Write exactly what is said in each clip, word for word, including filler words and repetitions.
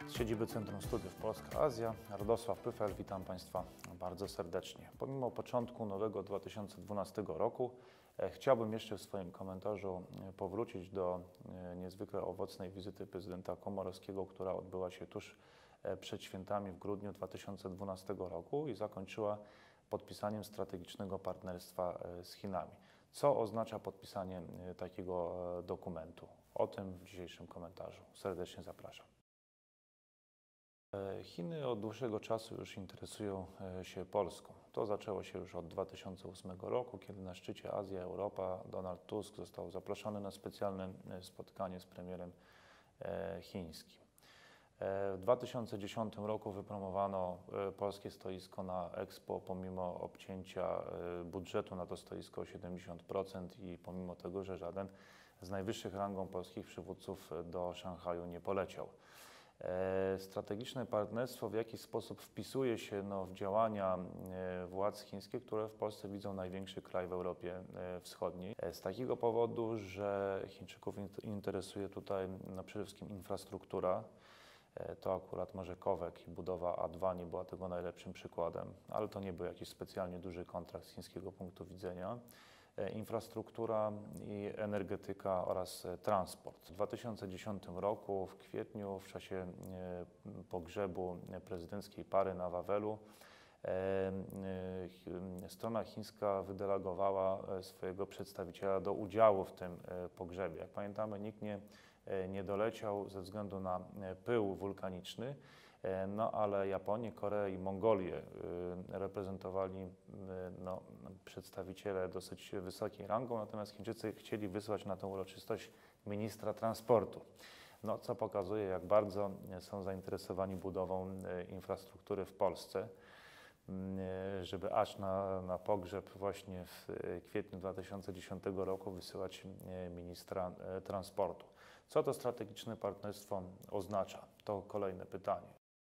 Z siedziby Centrum Studiów Polska-Azja, Radosław Pyfel, witam Państwa bardzo serdecznie. Pomimo początku nowego dwa tysiące dwunastego roku e, chciałbym jeszcze w swoim komentarzu powrócić do e, niezwykle owocnej wizyty prezydenta Komorowskiego, która odbyła się tuż e, przed świętami w grudniu dwa tysiące dwunastego roku i zakończyła podpisaniem strategicznego partnerstwa e, z Chinami. Co oznacza podpisanie e, takiego e, dokumentu? O tym w dzisiejszym komentarzu. Serdecznie zapraszam. Chiny od dłuższego czasu już interesują się Polską. To zaczęło się już od dwa tysiące ósmego roku, kiedy na szczycie Azja-Europa Donald Tusk został zaproszony na specjalne spotkanie z premierem chińskim. W dwa tysiące dziesiątym roku wypromowano polskie stoisko na Expo pomimo obcięcia budżetu na to stoisko o siedemdziesiąt procent i pomimo tego, że żaden z najwyższych rangą polskich przywódców do Szanghaju nie poleciał. Strategiczne partnerstwo w jakiś sposób wpisuje się no, w działania władz chińskich, które w Polsce widzą największy kraj w Europie Wschodniej. Z takiego powodu, że Chińczyków interesuje tutaj no, przede wszystkim infrastruktura. To akurat Marzekowek i budowa A dwa nie była tego najlepszym przykładem, ale to nie był jakiś specjalnie duży kontrakt z chińskiego punktu widzenia. Infrastruktura i energetyka oraz transport. W dwa tysiące dziesiątym roku, w kwietniu, w czasie pogrzebu prezydenckiej pary na Wawelu, strona chińska wydelegowała swojego przedstawiciela do udziału w tym pogrzebie. Jak pamiętamy, nikt nie, nie doleciał ze względu na pył wulkaniczny. No ale Japonię, Koreę i Mongolię reprezentowali no, przedstawiciele dosyć wysokiej rangą, natomiast Chińczycy chcieli wysłać na tę uroczystość ministra transportu. No, co pokazuje, jak bardzo są zainteresowani budową infrastruktury w Polsce, żeby aż na, na pogrzeb właśnie w kwietniu dwa tysiące dziesiątego roku wysyłać ministra transportu. Co to strategiczne partnerstwo oznacza? To kolejne pytanie.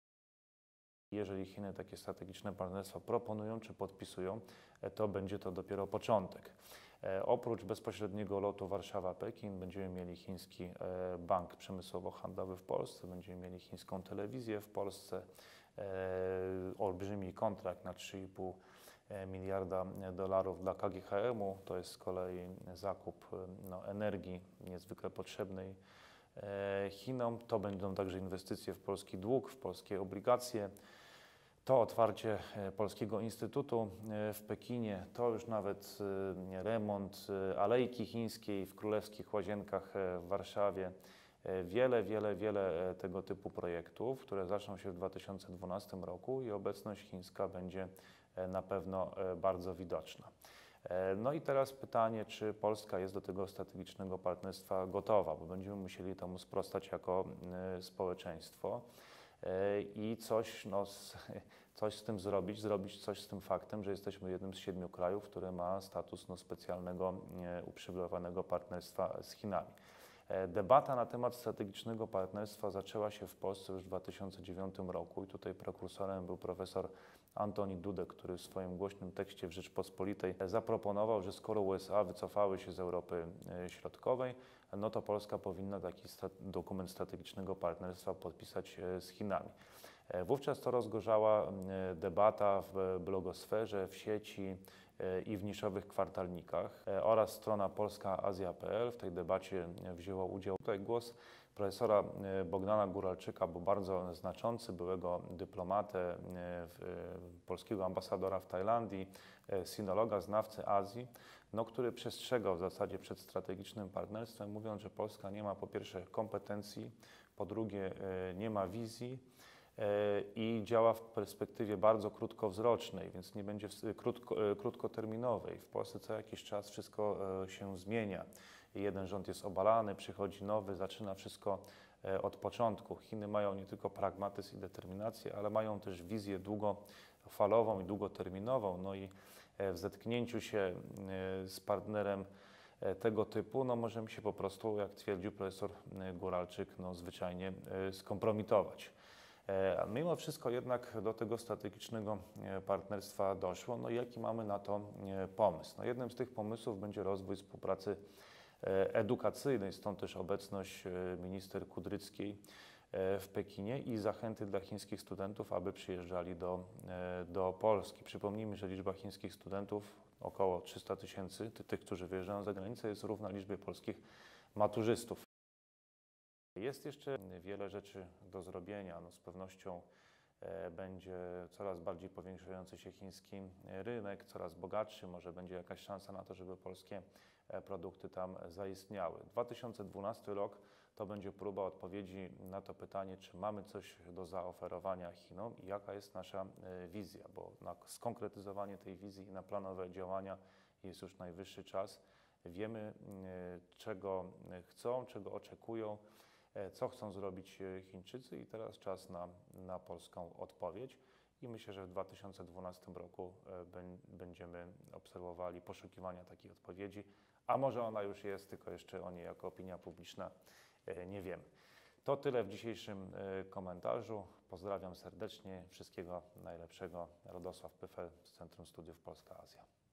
Jeżeli Chiny takie strategiczne partnerstwa proponują czy podpisują, to będzie to dopiero początek. E, oprócz bezpośredniego lotu Warszawa-Pekin będziemy mieli chiński e, bank przemysłowo-handlowy w Polsce, będziemy mieli chińską telewizję w Polsce, e, olbrzymi kontrakt na trzy i pół miliarda dolarów dla K G H M-u, to jest z kolei zakup no, energii niezwykle potrzebnej e, Chinom. To będą także inwestycje w polski dług, w polskie obligacje. To otwarcie Polskiego Instytutu w Pekinie, to już nawet remont Alejki Chińskiej w Królewskich Łazienkach w Warszawie. Wiele, wiele, wiele tego typu projektów, które zaczną się w dwa tysiące dwunastym roku i obecność chińska będzie na pewno bardzo widoczna. No i teraz pytanie, czy Polska jest do tego strategicznego partnerstwa gotowa, bo będziemy musieli temu sprostać jako społeczeństwo. I coś, no, coś z tym zrobić, zrobić coś z tym faktem, że jesteśmy jednym z siedmiu krajów, który ma status no, specjalnego, uprzywilejowanego partnerstwa z Chinami. Debata na temat strategicznego partnerstwa zaczęła się w Polsce już w dwa tysiące dziewiątym roku i tutaj prekursorem był profesor Antoni Dudek, który w swoim głośnym tekście w Rzeczpospolitej zaproponował, że skoro U S A wycofały się z Europy Środkowej, no to Polska powinna taki dokument strategicznego partnerstwa podpisać z Chinami. Wówczas to rozgorzała debata w blogosferze, w sieci i w niszowych kwartalnikach oraz strona polska azja kropka p l. W tej debacie wzięło udział tutaj głos profesora Bogdana Góralczyka, bo bardzo znaczący, byłego dyplomatę, polskiego ambasadora w Tajlandii, sinologa, znawcy Azji, no, który przestrzegał w zasadzie przed strategicznym partnerstwem, mówiąc, że Polska nie ma po pierwsze kompetencji, po drugie nie ma wizji i działa w perspektywie bardzo krótkowzrocznej, więc nie będzie krótko, krótkoterminowej. W Polsce co jakiś czas wszystko się zmienia. Jeden rząd jest obalany, przychodzi nowy, zaczyna wszystko od początku. Chiny mają nie tylko pragmatyzm i determinację, ale mają też wizję długofalową i długoterminową. No i w zetknięciu się z partnerem tego typu, no możemy się po prostu, jak twierdził profesor Góralczyk, no zwyczajnie skompromitować. Mimo wszystko jednak do tego strategicznego partnerstwa doszło. No i jaki mamy na to pomysł? No jednym z tych pomysłów będzie rozwój współpracy edukacyjnej, stąd też obecność minister Kudryckiej w Pekinie i zachęty dla chińskich studentów, aby przyjeżdżali do, do Polski. Przypomnijmy, że liczba chińskich studentów, około trzysta tysięcy, tych, którzy wyjeżdżają za granicę, jest równa liczbie polskich maturzystów. Jest jeszcze wiele rzeczy do zrobienia. No, z pewnością będzie coraz bardziej powiększający się chiński rynek, coraz bogatszy, może będzie jakaś szansa na to, żeby polskie produkty tam zaistniały. dwa tysiące dwunasty rok to będzie próba odpowiedzi na to pytanie, czy mamy coś do zaoferowania Chinom i jaka jest nasza wizja, bo na skonkretyzowanie tej wizji i na planowe działania jest już najwyższy czas. Wiemy, czego chcą, czego oczekują, co chcą zrobić Chińczycy i teraz czas na, na polską odpowiedź. I myślę, że w dwa tysiące dwunastym roku będziemy obserwowali poszukiwania takiej odpowiedzi, a może ona już jest, tylko jeszcze o niej jako opinia publiczna nie wiemy. To tyle w dzisiejszym komentarzu. Pozdrawiam serdecznie. Wszystkiego najlepszego. Radosław Pyfel z Centrum Studiów Polska Azja.